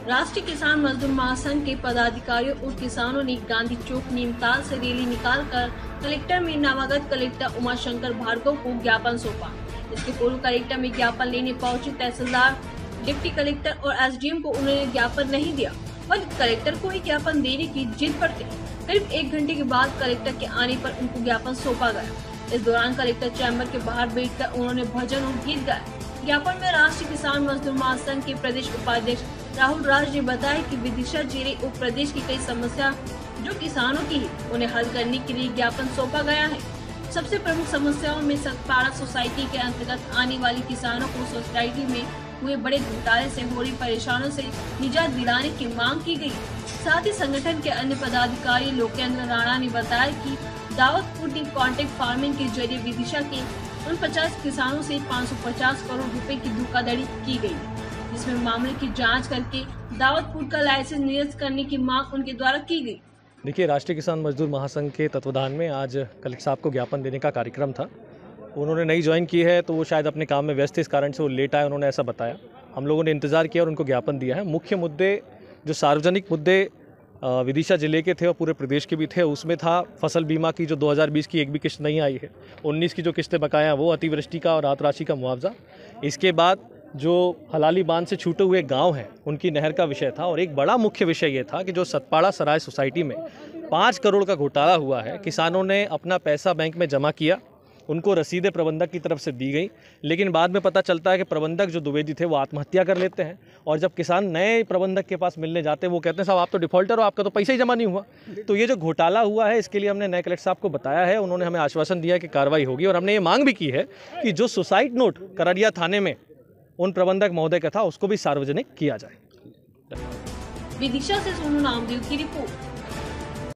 राष्ट्रीय किसान मजदूर महासंघ के पदाधिकारियों और किसानों ने गांधी चौक नीमताल से रैली निकालकर कलेक्टर में नवागत कलेक्टर उमाशंकर भार्गव को ज्ञापन सौंपा। इसके पूर्व कलेक्टर में ज्ञापन लेने पहुंचे तहसीलदार, डिप्टी कलेक्टर और एसडीएम को उन्होंने ज्ञापन नहीं दिया, बल्कि कलेक्टर को ही ज्ञापन देने की जिद पर थे। करीब 1 घंटे के बाद कलेक्टर के आने पर उनको ज्ञापन सौंपा गया। इस दौरान कलेक्टर चैम्बर के बाहर बैठकर उन्होंने भजन और गीत गाए। ज्ञापन में राष्ट्रीय किसान मजदूर महासंघ के प्रदेश उपाध्यक्ष राहुल राज ने बताया कि विदिशा जिले और प्रदेश की कई समस्या जो किसानों की है उन्हें हल करने के लिए ज्ञापन सौंपा गया है। सबसे प्रमुख समस्याओं में सतपाड़ा सोसाइटी के अंतर्गत आने वाली किसानों को सोसाइटी में हुए बड़े घोटाले से हो रही परेशानियों से निजात दिलाने की मांग की गई। साथ ही संगठन के अन्य पदाधिकारी लोकेंद्र राणा ने बताया कि दाऊदपुर डी कॉन्ट्रैक्ट फार्मिंग के जरिए विदिशा के 49 किसानों से 550 करोड़ रुपए की धोखाधड़ी की गई, जिसमें मामले की जांच करके दाऊदपुर का लाइसेंस निरस्त करने की मांग उनके द्वारा की गई। देखिए, राष्ट्रीय किसान मजदूर महासंघ के तत्वाधान में आज कलेक्टर साहब को ज्ञापन देने का कार्यक्रम था। उन्होंने नई ज्वाइन की है तो वो शायद अपने काम में व्यस्त, इस कारण से वो लेट आए, उन्होंने ऐसा बताया। हम लोगों ने इंतज़ार किया और उनको ज्ञापन दिया है। मुख्य मुद्दे जो सार्वजनिक मुद्दे विदिशा जिले के थे और पूरे प्रदेश के भी थे, उसमें था फसल बीमा की जो 2020 की एक भी किस्त नहीं आई है, 19 की जो किस्तें बकाया हैं वो, अतिवृष्टि का और राहत राशि का मुआवजा, इसके बाद जो हलाली बांध से छूटे हुए गांव हैं उनकी नहर का विषय था, और एक बड़ा मुख्य विषय ये था कि जो सतपाड़ा सराय सोसाइटी में 5 करोड़ का घोटाला हुआ है। किसानों ने अपना पैसा बैंक में जमा किया, उनको रसीदें प्रबंधक की तरफ से दी गई, लेकिन बाद में पता चलता है कि प्रबंधक जो द्विवेदी थे वो आत्महत्या कर लेते हैं, और जब किसान नए प्रबंधक के पास मिलने जाते हैं वो कहते हैं साहब आप तो डिफॉल्टर हो, आपका तो पैसा ही जमा नहीं हुआ। तो ये जो घोटाला हुआ है इसके लिए हमने नए कलेक्टर साहब को बताया है, उन्होंने हमें आश्वासन दिया कि कार्रवाई होगी, और हमने ये मांग भी की है कि जो सुसाइड नोट करड़िया थाने में उन प्रबंधक महोदय का था उसको भी सार्वजनिक किया जाए। विदिशा से सोनू नामदेव की रिपोर्ट।